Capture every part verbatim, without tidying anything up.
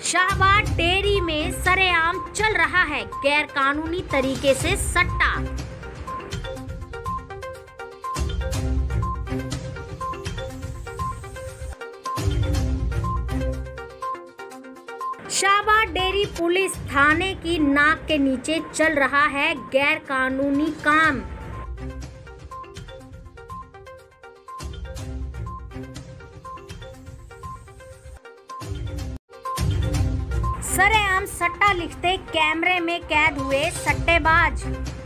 Shahabad dairy में सरेआम चल रहा है गैर कानूनी तरीके से सट्टा। शाहबाद डेयरी पुलिस थाने की नाक के नीचे चल रहा है गैर कानूनी काम। सरेआम सट्टा लिखते कैमरे में कैद हुए सट्टेबाज।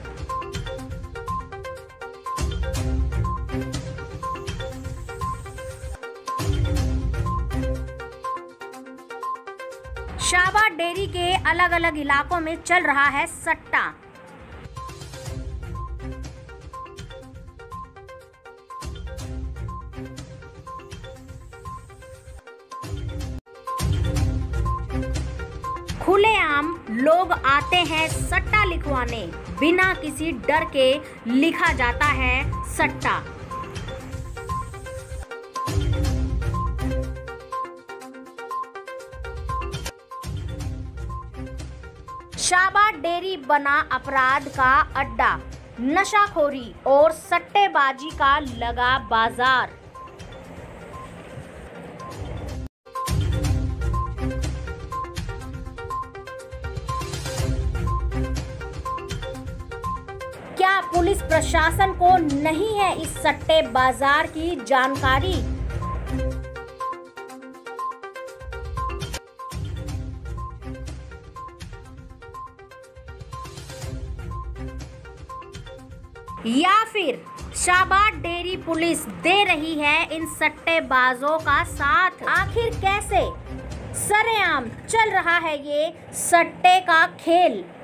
शाहबाद डेयरी के अलग अलग इलाकों में चल रहा है सट्टा। खुलेआम लोग आते हैं सट्टा लिखवाने, बिना किसी डर के लिखा जाता है सट्टा। शाहबाद डेयरी बना अपराध का अड्डा, नशाखोरी और सट्टेबाजी का लगा बाजार। क्या पुलिस प्रशासन को नहीं है इस सट्टे बाजार की जानकारी? या फिर शाहबाद डेयरी पुलिस दे रही है इन सट्टेबाजों का साथ? आखिर कैसे सरेआम चल रहा है ये सट्टे का खेल?